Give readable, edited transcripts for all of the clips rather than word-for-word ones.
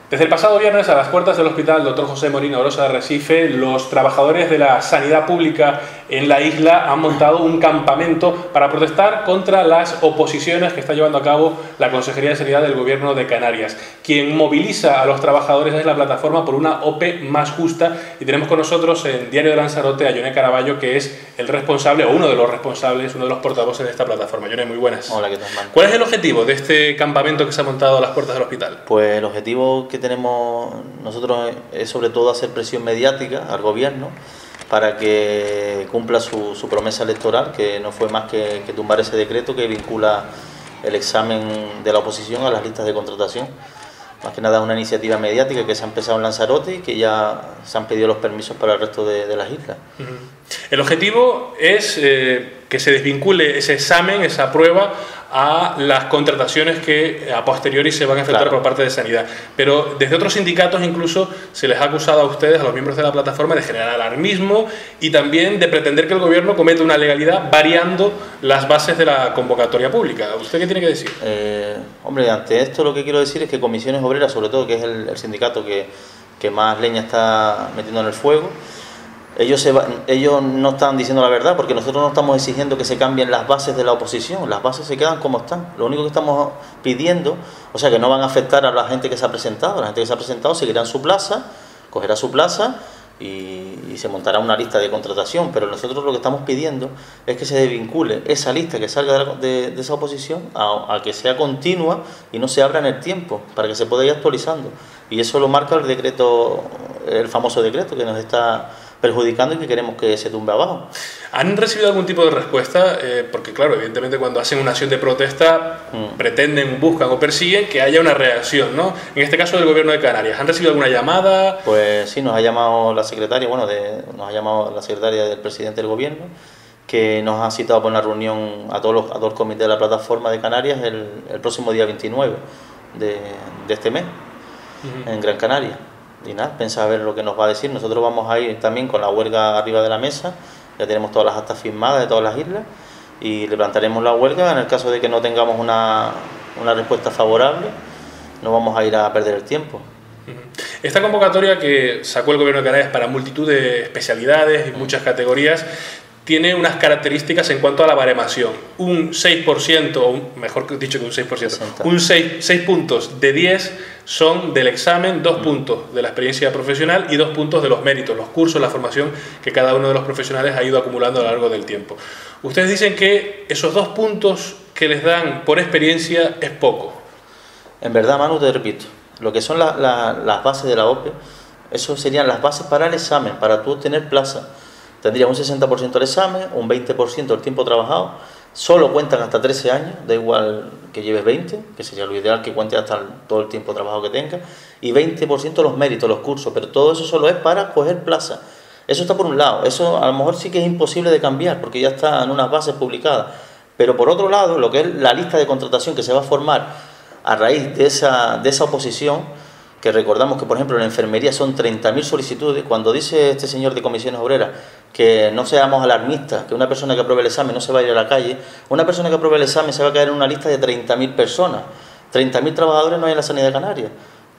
Desde el pasado viernes, a las puertas del Hospital Dr. José Molina Orosa de Arrecife, los trabajadores de la sanidad pública en la isla han montado un campamento para protestar contra las oposiciones que está llevando a cabo la Consejería de Sanidad del Gobierno de Canarias. Quien moviliza a los trabajadores es la plataforma por una OPE más justa, y tenemos con nosotros en Diario de Lanzarote a Yoné Caraballo, que es el responsable, o uno de los responsables, uno de los portavoces de esta plataforma. Yoné, muy buenas. Hola, ¿qué tal, Manu? ¿Cuál es el objetivo de este campamento que se ha montado a las puertas del hospital? Pues el objetivo que tenemos nosotros es sobre todo hacer presión mediática al gobierno para que cumpla su promesa electoral, que no fue más que tumbar ese decreto que vincula el examen de la oposición a las listas de contratación. Más que nada una iniciativa mediática que se ha empezado en Lanzarote y que ya se han pedido los permisos para el resto de las islas. El objetivo es que se desvincule ese examen, esa prueba, a las contrataciones que a posteriori se van a efectuar por parte de Sanidad. Pero desde otros sindicatos incluso se les ha acusado a ustedes, a los miembros de la plataforma, de generar alarmismo y también de pretender que el gobierno cometa una legalidad variando las bases de la convocatoria pública. ¿Usted qué tiene que decir? Hombre, ante esto lo que quiero decir es que Comisiones Obreras, sobre todo, que es el sindicato que más leña está metiendo en el fuego, ellos no están diciendo la verdad, porque nosotros no estamos exigiendo que se cambien las bases de la oposición, las bases se quedan como están. Lo único que estamos pidiendo, o sea, que no van a afectar a la gente que se ha presentado. La gente que se ha presentado seguirá en su plaza, cogerá su plaza y se montará una lista de contratación, pero nosotros lo que estamos pidiendo es que se desvincule esa lista que salga de esa oposición a que sea continua y no se abra en el tiempo, para que se pueda ir actualizando. Y eso lo marca el decreto, el famoso decreto que nos está perjudicando y que queremos que se tumbe abajo. ¿Han recibido algún tipo de respuesta? Porque claro, evidentemente cuando hacen una acción de protesta pretenden, buscan o persiguen que haya una reacción, ¿no? En este caso del Gobierno de Canarias, ¿han recibido alguna llamada? Pues sí, nos ha llamado la secretaria, nos ha llamado la secretaria del presidente del Gobierno, que nos ha citado por una reunión a todos los comités de la plataforma de Canarias el próximo día 29 de este mes, en Gran Canaria. Y nada, pensar a ver lo que nos va a decir. Nosotros vamos a ir también con la huelga arriba de la mesa, ya tenemos todas las actas firmadas de todas las islas y levantaremos la huelga en el caso de que no tengamos una respuesta favorable. No vamos a ir a perder el tiempo. Esta convocatoria que sacó el Gobierno de Canarias para multitud de especialidades y muchas categorías tiene unas características en cuanto a la baremación. Un 6%, o mejor dicho que un 6%, 6 puntos de 10 son del examen, 2 puntos de la experiencia profesional y 2 puntos de los méritos, los cursos, la formación que cada uno de los profesionales ha ido acumulando a lo largo del tiempo. Ustedes dicen que esos 2 puntos que les dan por experiencia es poco. En verdad, Manu, te repito, lo que son las bases de la OPE, eso serían las bases para el examen, para tú obtener plaza. Tendría un 60% el examen, un 20% el tiempo trabajado, solo cuentan hasta 13 años, da igual que lleves 20, que sería lo ideal que cuente hasta todo el tiempo trabajado que tengas, y 20% los méritos, los cursos, pero todo eso solo es para coger plaza. Eso está por un lado, eso a lo mejor sí que es imposible de cambiar, porque ya está en unas bases publicadas, pero por otro lado, lo que es la lista de contratación que se va a formar a raíz de esa oposición, que recordamos que, por ejemplo, en la enfermería son 30.000 solicitudes. Cuando dice este señor de Comisiones Obreras que no seamos alarmistas, que una persona que apruebe el examen no se va a ir a la calle, una persona que apruebe el examen se va a caer en una lista de 30.000 personas. 30.000 trabajadores no hay en la sanidad de Canarias.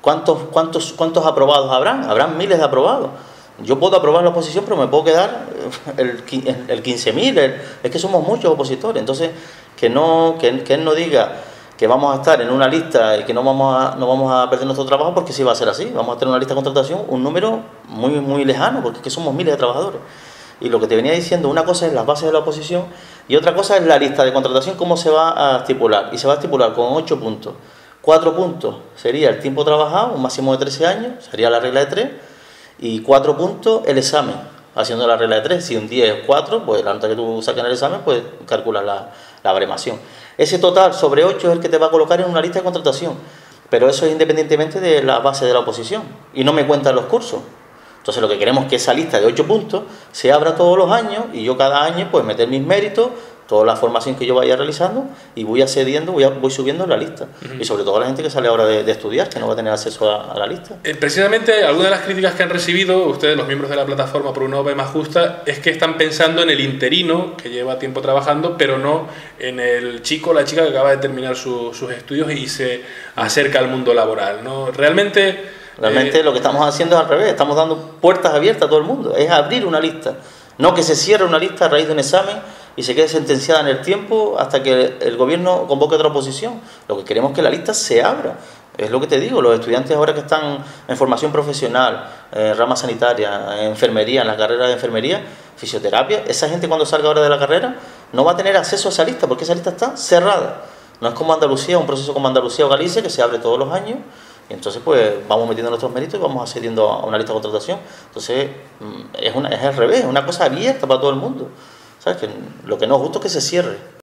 ¿Cuántos aprobados habrán? Habrán miles de aprobados. Yo puedo aprobar la oposición, pero me puedo quedar el 15.000. Es que somos muchos opositores. Entonces, que él no diga que vamos a estar en una lista y que no vamos a perder nuestro trabajo, porque sí va a ser así. Vamos a tener una lista de contratación, un número muy, muy lejano, porque es que somos miles de trabajadores. Y lo que te venía diciendo, una cosa es las bases de la oposición y otra cosa es la lista de contratación, cómo se va a estipular. Y se va a estipular con 8 puntos. 4 puntos sería el tiempo trabajado, un máximo de 13 años, sería la regla de 3, y 4 puntos el examen, haciendo la regla de 3. Si un día es 4, pues la nota que tú sacas en el examen, pues calculas la baremación. Ese total sobre 8 es el que te va a colocar en una lista de contratación, pero eso es independientemente de la base de la oposición, y no me cuentan los cursos. Entonces lo que queremos es que esa lista de 8 puntos se abra todos los años, y yo cada año pues meter mis méritos, toda la formación que yo vaya realizando, y voy accediendo, voy subiendo en la lista. Y sobre todo a la gente que sale ahora de estudiar, que no va a tener acceso a la lista. Precisamente, algunas de las críticas que han recibido ustedes, los miembros de la plataforma por una OPE más justa, es que están pensando en el interino, que lleva tiempo trabajando, pero no en el chico o la chica que acaba de terminar sus estudios y se acerca al mundo laboral, ¿no? Realmente Realmente lo que estamos haciendo es al revés, estamos dando puertas abiertas a todo el mundo, es abrir una lista, no que se cierre una lista a raíz de un examen y se quede sentenciada en el tiempo hasta que el gobierno convoque otra oposición. Lo que queremos es que la lista se abra. Es lo que te digo, los estudiantes ahora que están en formación profesional, en rama sanitaria, en enfermería, en la carrera de enfermería, fisioterapia, esa gente cuando salga ahora de la carrera no va a tener acceso a esa lista porque esa lista está cerrada. No es como Andalucía, un proceso como Andalucía o Galicia que se abre todos los años y entonces pues vamos metiendo nuestros méritos y vamos accediendo a una lista de contratación. Entonces es al revés, es una cosa abierta para todo el mundo. ¿Sabes? Que lo que no es justo es que se cierre.